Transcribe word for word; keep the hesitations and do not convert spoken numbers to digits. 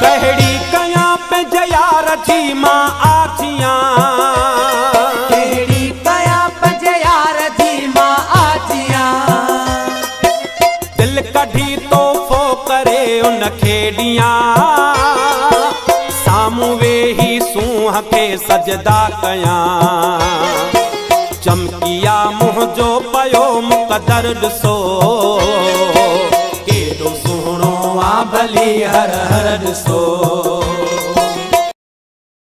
कहड़ी कया पे जयार जी मां आजियां, कहड़ी कया पे जयार जी मां आजियां। दिल कढ़ी तोहफो करे उन खेड़ियां, सामू वेही सूंह के सजदा कया। चमकिया मुँह जो पयो मुकदर ॾिसो, केॾो सुहिणो आ भली हर हर ॾिसो।